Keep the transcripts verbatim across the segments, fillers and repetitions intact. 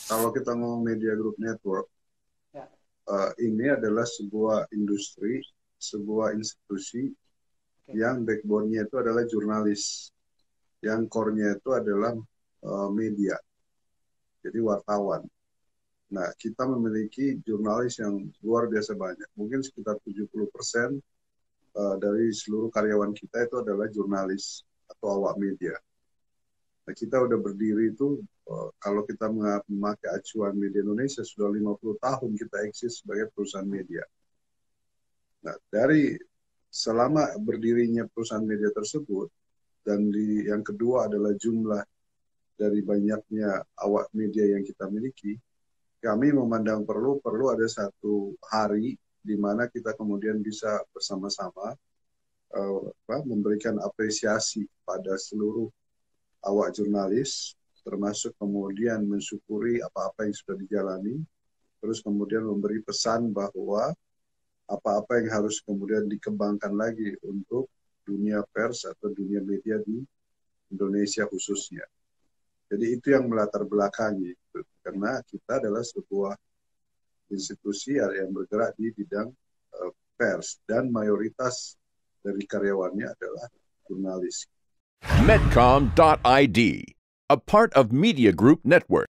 kalau kita ngomong Media Group Network, ya. uh, ini adalah sebuah industri, sebuah institusi okay. yang backbone-nya itu adalah jurnalis, yang core-nya itu adalah uh, media, jadi wartawan. Nah, kita memiliki jurnalis yang luar biasa banyak, mungkin sekitar tujuh puluh persen uh, dari seluruh karyawan kita itu adalah jurnalis atau awak media. Nah, kita udah berdiri itu, uh, kalau kita memakai acuan Media Indonesia, sudah lima puluh tahun kita eksis sebagai perusahaan media. Nah, dari selama berdirinya perusahaan media tersebut, dan di, yang kedua adalah jumlah dari banyaknya awak media yang kita miliki, kami memandang perlu perlu ada satu hari di mana kita kemudian bisa bersama-sama uh, memberikan apresiasi pada seluruh awak jurnalis, termasuk kemudian mensyukuri apa-apa yang sudah dijalani, terus kemudian memberi pesan bahwa apa-apa yang harus kemudian dikembangkan lagi untuk dunia pers atau dunia media di Indonesia khususnya. Jadi itu yang melatar belakangi, karena kita adalah sebuah institusi yang bergerak di bidang uh, pers, dan mayoritas dari karyawannya adalah jurnalis. Medcom dot I D, a part of Media Group Network.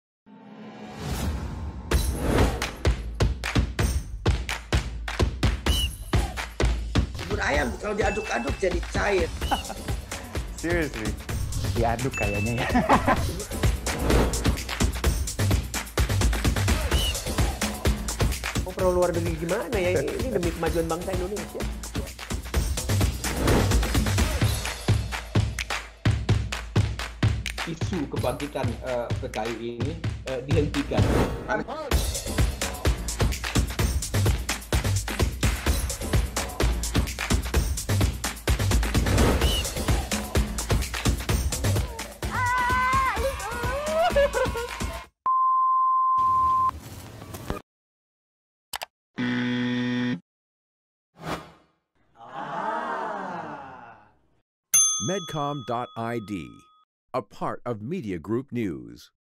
Bubur ayam kalau diaduk-aduk jadi cair. Seriously? Diaduk kayaknya ya. Mau perlu luar negeri gimana ya? Ini demi kemajuan bangsa Indonesia. Isu kebangkitan uh, P K I ini uh, dihentikan. Medcom dot I D, a part of Media Group News.